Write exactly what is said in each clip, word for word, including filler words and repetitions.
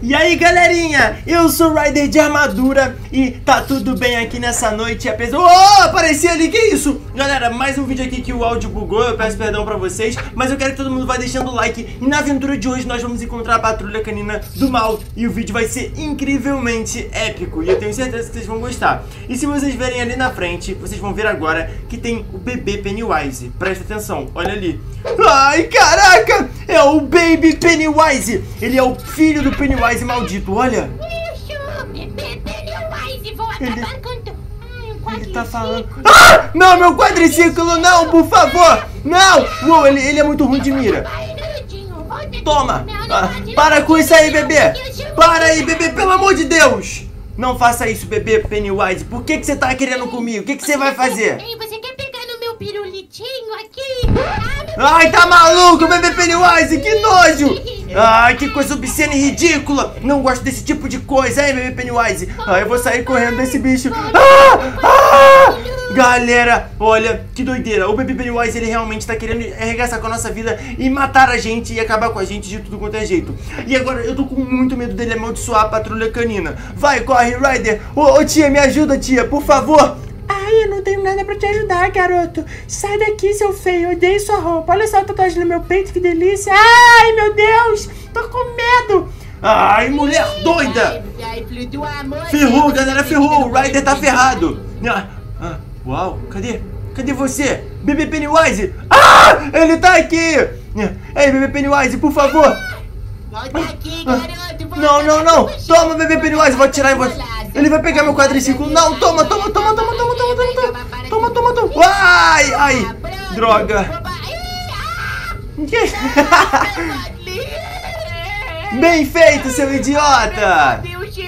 E aí galerinha, eu sou o Ryder de armadura e tá tudo bem aqui nessa noite, apesar... Oh, apareci ali, que isso? Galera, mais um vídeo aqui que o áudio bugou, eu peço perdão pra vocês, mas eu quero que todo mundo vá deixando o like. E na aventura de hoje nós vamos encontrar a patrulha canina do mal e o vídeo vai ser incrivelmente épico e eu tenho certeza que vocês vão gostar. E se vocês verem ali na frente, vocês vão ver agora que tem o bebê Pennywise. Presta atenção, olha ali. Ai, caraca, é o Baby Pennywise. Ele é o filho do Pennywise maldito, olha. Isso, bebê Pennywise, vou acabar Ele... com tu. Ai, Ele tá falando... Ah! Não, meu quadriciclo, não, por favor. Não, Uou, ele, ele é muito ruim de mira. Toma, ah, para com isso aí, bebê. Para aí, bebê, pelo amor de Deus. Não faça isso, bebê Pennywise. Por que que você tá querendo comigo? O que que você vai fazer? Ei, você quer pegar no meu pirulitinho aqui? Ai, tá maluco, bebê Pennywise, que nojo. Ai, que coisa obscena e ridícula. Não gosto desse tipo de coisa, hein, bebê Pennywise. Ai, eu vou sair correndo desse bicho. Ah, ah. Galera, olha, que doideira. O bebê Pennywise, ele realmente tá querendo arregaçar com a nossa vida e matar a gente e acabar com a gente de tudo quanto é jeito. E agora eu tô com muito medo dele amaldiçoar a patrulha canina. Vai, corre, Ryder. Ô, ô, tia, me ajuda, tia, por favor. Ai, eu não tenho nada pra te ajudar, garoto. Sai daqui, seu feio. Eu odeio sua roupa. Olha só a tatuagem no meu peito, que delícia. Ai, meu Deus. Tô com medo. Ai, mulher doida. Ferrou, galera, ferrou. O Ryder tá ferrado. Ah, ah, uau, cadê? Cadê você? Bebê Pennywise. Ah, ele tá aqui. Ei, bebê Pennywise, por favor. Volta aqui, garoto. Não, não, não. Toma, bebê Pennywise, vou atirar em você. Ele vai pegar meu quadriciclo. Não, toma, toma, toma, toma, toma, toma, toma. Toma, toma, toma. Ai, ai. Droga. Bem feito, seu idiota.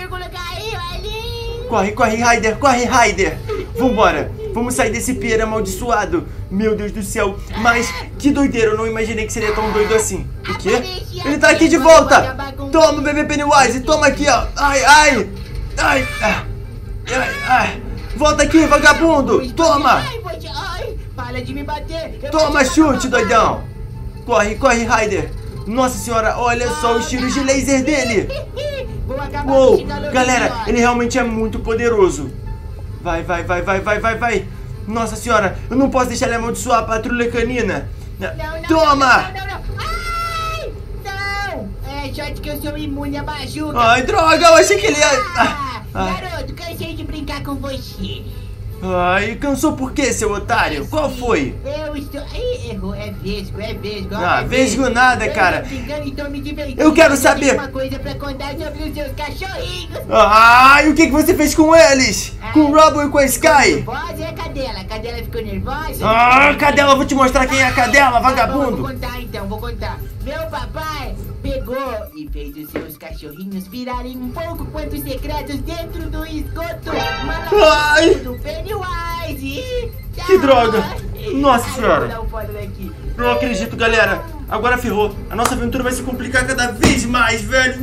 Corre, corre, Ryder, corre, Ryder. Vambora. Vamos sair desse pier amaldiçoado. Meu Deus do céu. Mas que doideira, eu não imaginei que seria tão doido assim. O quê? Ele tá aqui de volta. Toma, bebê Pennywise, toma aqui, ó. Ai, ai. Ai, ai, ai, ai. Volta aqui, vagabundo. Toma. Toma, chute, doidão. Corre, corre, Ryder. Nossa senhora, olha só os tiros de laser dele. Uou, galera, ele realmente é muito poderoso. Vai, vai, vai, vai, vai, vai, vai. Nossa senhora, eu não posso deixar ele amaldiçoar a patrulha canina. Não, não, Toma. Não, não, não, não. Ai, não. É, shot que eu sou imune a bajuca. Ai, droga, eu achei que ele ia... Ah, Ai. garoto, cansei de brincar com você. Ai, cansou por quê, seu otário? Qual foi? Eu estou... Ai, errou, é vesgo, é vesgo. Ah, é vesgo nada, eu cara. tô brincando e tô me divertindo. Eu quero Mas saber. tenho uma coisa pra contar sobre os seus cachorrinhos. Ai, o que que você fez com eles? Com o Rubble e com a Sky? Nervosa é a cadela, a cadela ficou nervosa. Ah, cadela, eu vou te mostrar quem é a cadela, Tá bom, vagabundo. vou contar então, vou contar. Meu papai pegou e fez os seus cachorrinhos virarem um pouco quanto secretos dentro do esgoto Ai. maluco do Pennywise. Que droga. Nossa Ai, senhora. vou dar um fora daqui. Não acredito, galera. Agora ferrou. A nossa aventura vai se complicar cada vez mais, velho.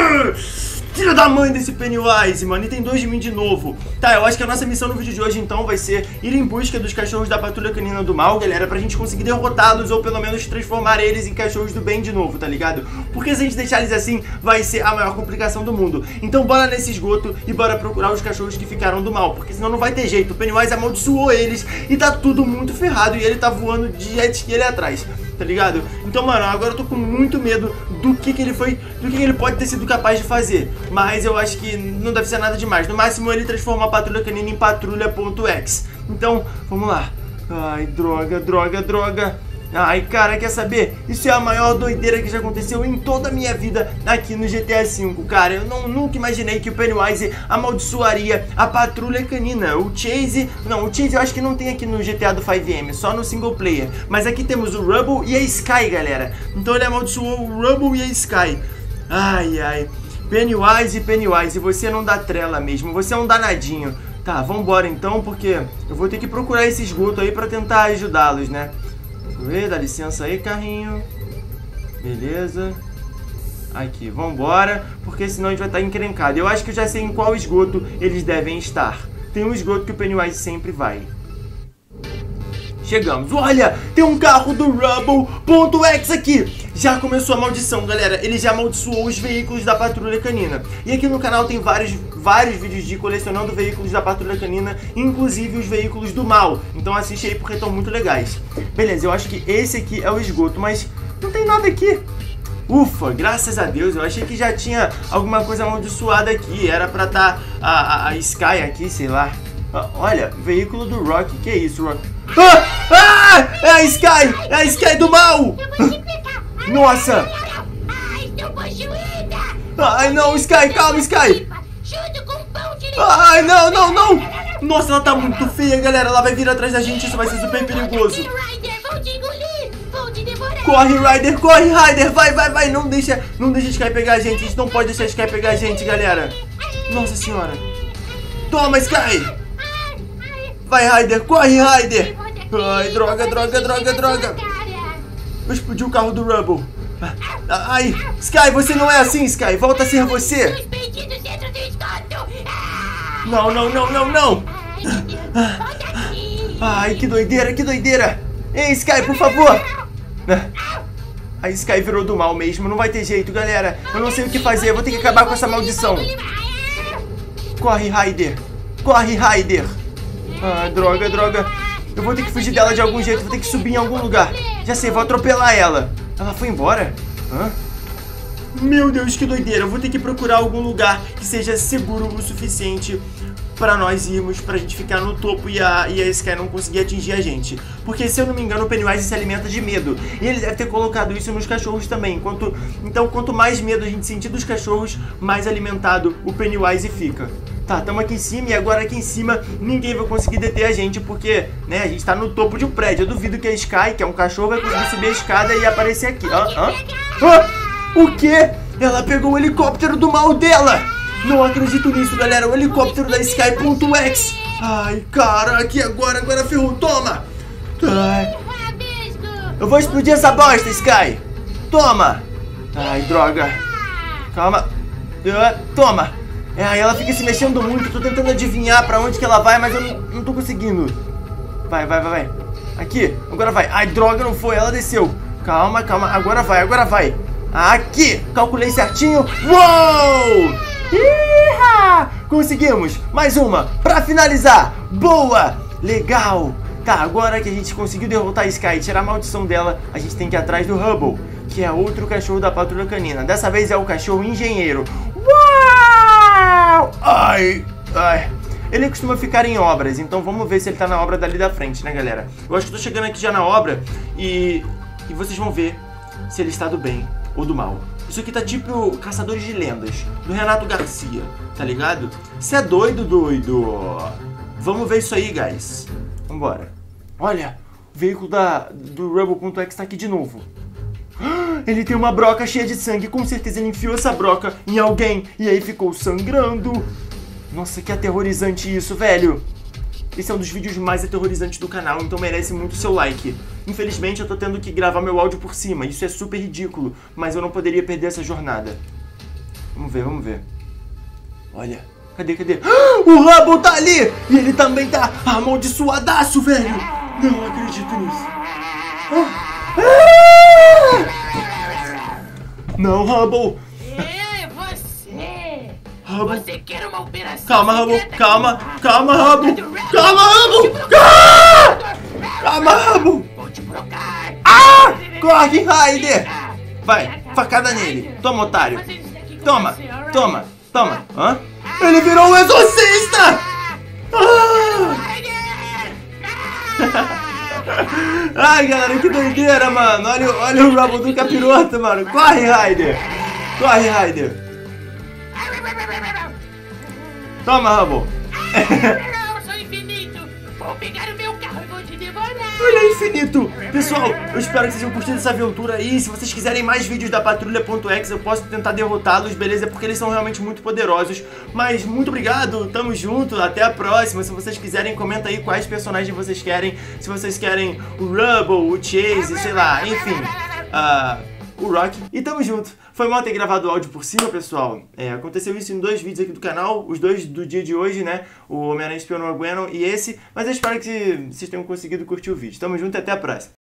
Filho da mãe desse Pennywise, mano. E tem dois de mim de novo. Tá, eu acho que a nossa missão no vídeo de hoje, então, vai ser ir em busca dos cachorros da patrulha canina do mal, galera, pra gente conseguir derrotá-los ou pelo menos transformar eles em cachorros do bem de novo, tá ligado? Porque se a gente deixar eles assim, vai ser a maior complicação do mundo. Então bora nesse esgoto e bora procurar os cachorros que ficaram do mal, porque senão não vai ter jeito. O Pennywise amaldiçoou eles e tá tudo muito ferrado e ele tá voando de jet ski ali atrás, tá ligado? Então, mano, agora eu tô com muito medo do que que ele foi, do que que ele pode ter sido capaz de fazer. Mas eu acho que não deve ser nada demais. No máximo ele transforma a patrulha canina em patrulha.exe. Então, vamos lá. Ai, droga, droga, droga. Ai, cara, quer saber? Isso é a maior doideira que já aconteceu em toda a minha vida aqui no G T A cinco, cara. Eu não, nunca imaginei que o Pennywise amaldiçoaria a patrulha canina. O Chase... Não, o Chase eu acho que não tem aqui no G T A do cinco M, só no single player. Mas aqui temos o Rubble e a Sky, galera. Então ele amaldiçoou o Rubble e a Sky. Ai, ai. Pennywise, Pennywise, você não dá trela mesmo. Você é um danadinho. Tá, vambora então, porque eu vou ter que procurar esse esgoto aí pra tentar ajudá-los, né? Deixa eu ver, dá licença aí, carrinho. Beleza. Aqui, vambora, porque senão a gente vai estar encrencado. Eu acho que eu já sei em qual esgoto eles devem estar. Tem um esgoto que o Pennywise sempre vai. Chegamos. Olha, tem um carro do Rubble.exe aqui. já começou a maldição, galera. Ele já amaldiçoou os veículos da Patrulha Canina. E aqui no canal tem vários, vários vídeos de colecionando veículos da Patrulha Canina, inclusive os veículos do mal. Então assiste aí porque estão muito legais. Beleza, eu acho que esse aqui é o esgoto, mas não tem nada aqui. Ufa, graças a Deus, eu achei que já tinha alguma coisa amaldiçoada aqui. Era pra estar tá a, a, a Sky aqui, sei lá. Ah, olha, veículo do Rock, que é isso, Rock? Ah! Ah! É a Sky! É a Sky do mal! Nossa! Ai, não, Sky, calma, Sky! Ai, não, não, não! Nossa, ela tá muito feia, galera. Ela vai vir atrás da gente, isso vai ser super perigoso. Corre, Ryder, corre, Ryder, vai, vai, vai. Não deixa, não deixa a Sky pegar a gente. A gente não pode deixar a Sky pegar a gente, galera. Nossa senhora. Toma, Sky. Vai, Ryder, corre, Ryder. Ai, droga, droga, droga, droga. Eu explodi o carro do Rubble. Ai, Sky, você não é assim, Sky. Volta a ser você. Não, não, não, não, não. Ai, que doideira, que doideira. Ei, Sky, por favor. A Sky virou do mal mesmo, não vai ter jeito, galera. Eu não sei o que fazer, eu vou ter que acabar com essa maldição. Corre, Ryder. Corre, Ryder. Ah, droga, droga. Eu vou ter que fugir dela de algum jeito, vou ter que subir em algum lugar. Já sei, vou atropelar ela. Ela foi embora? Hã? Meu Deus, que doideira. Eu vou ter que procurar algum lugar que seja seguro o suficiente pra nós irmos, pra gente ficar no topo e a, e a Sky não conseguir atingir a gente. Porque, se eu não me engano, o Pennywise se alimenta de medo. E ele deve ter colocado isso nos cachorros também. Enquanto, então, quanto mais medo a gente sentir dos cachorros, mais alimentado o Pennywise fica. Tá, estamos aqui em cima e agora aqui em cima ninguém vai conseguir deter a gente porque, né, a gente tá no topo de um prédio. Eu duvido que a Sky, que é um cachorro, vai conseguir subir a escada e aparecer aqui. Hã? Hã? Hã? O quê? Ela pegou o helicóptero do mal dela! Não acredito nisso, galera. O helicóptero da Sky.X. Ai, cara, aqui agora, agora ferrou. Toma! Ai. Eu vou explodir essa bosta, Sky. Toma! Ai, droga. Calma. Uh, toma! É, aí ela fica se mexendo muito. Tô tentando adivinhar pra onde que ela vai, mas eu não, não tô conseguindo. Vai, vai, vai, vai. Aqui, agora vai. Ai, droga, não foi. Ela desceu. Calma, calma. Agora vai, agora vai. Aqui, calculei certinho. Uou! Iha! Conseguimos! Mais uma, pra finalizar! Boa! Legal! Tá, agora que a gente conseguiu derrotar a Sky e tirar a maldição dela, a gente tem que ir atrás do Rubble, que é outro cachorro da Patrulha Canina. Dessa vez é o cachorro engenheiro. Uau! Ai! Ai! Ele costuma ficar em obras, então vamos ver se ele tá na obra dali da frente, né, galera? Eu acho que eu tô chegando aqui já na obra e, e vocês vão ver se ele está do bem ou do mal. Isso aqui tá tipo Caçadores de Lendas, do Renato Garcia, tá ligado? Você é doido, doido? Vamos ver isso aí, guys. Vambora. Olha, o veículo da, do Rubble.X tá aqui de novo. Ele tem uma broca cheia de sangue. Com certeza ele enfiou essa broca em alguém e aí ficou sangrando. Nossa, que aterrorizante isso, velho. Esse é um dos vídeos mais aterrorizantes do canal, então merece muito seu like. Infelizmente eu tô tendo que gravar meu áudio por cima, isso é super ridículo, mas eu não poderia perder essa jornada. Vamos ver, vamos ver. Olha, cadê, cadê? O Rubble tá ali! E ele também tá amaldiçoadaço, velho! Não acredito nisso. Não, Rubble! É você! Rubble. Você quer uma operação? Calma, Rubble, secreta? calma, calma, Rubble! Calma, Rubble! Ah! Calma, Rubble! Vou te brocar! Ah! Corre, Ryder! Vai, facada nele. Toma, otário. Toma, toma, toma. Hã? Ele virou um exorcista! Ah! Ai, galera, que doideira, mano. Olha, olha o Rubble do capiroto, mano. Corre, Ryder! Corre, Ryder! Toma, Rubble! Eu sou infinito! Vou pegar o meu carro e vou te devorar! Olha, infinito! Pessoal, eu espero que vocês tenham curtido essa aventura aí. Se vocês quiserem mais vídeos da Patrulha.X, eu posso tentar derrotá-los, beleza? Porque eles são realmente muito poderosos. Mas muito obrigado, tamo junto, até a próxima. Se vocês quiserem, comenta aí quais personagens vocês querem. Se vocês querem o Rubble, o Chase, sei lá, enfim. Uh, o Rock. E tamo junto. Foi mal ter gravado o áudio por cima, pessoal. É, aconteceu isso em dois vídeos aqui do canal. Os dois do dia de hoje, né? O Homem-Aranha Espionou a Gwen e esse. Mas eu espero que vocês tenham conseguido curtir o vídeo. Tamo junto e até a próxima.